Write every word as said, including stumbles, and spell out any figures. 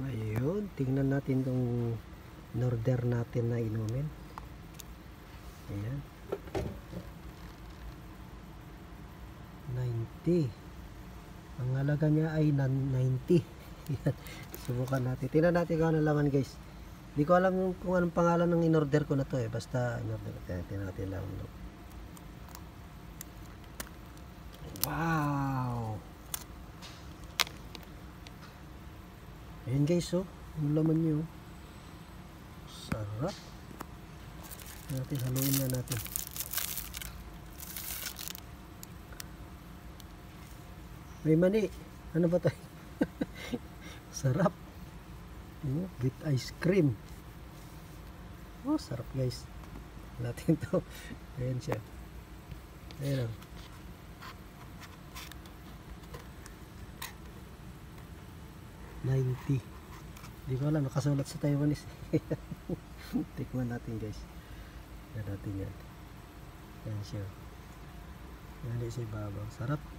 Ayun, tingnan natin tong in-order natin na inumin. Ayan. ninety. Ang halaga niya ay ninety. Subukan natin. Tingnan natin kung ano laman, guys. Hindi ko alam kung anong pangalan ng in-order ko na to eh. Basta in-order. Tingnan natin lang. Wow! Ayan guys, oh. Yung laman nyo. Sarap. Natin, haluin na natin. May mani. Ano ba tayo? Sarap. Oh, with ice cream. Oh, sarap guys. Natin to. Ayan siya. Ayan o. ninety. Hindi ko alam, nakasulat sa Taiwanese. Tikman natin guys. Ayan natin yan. Ayan siya. Ayan siya babaw. Sarap.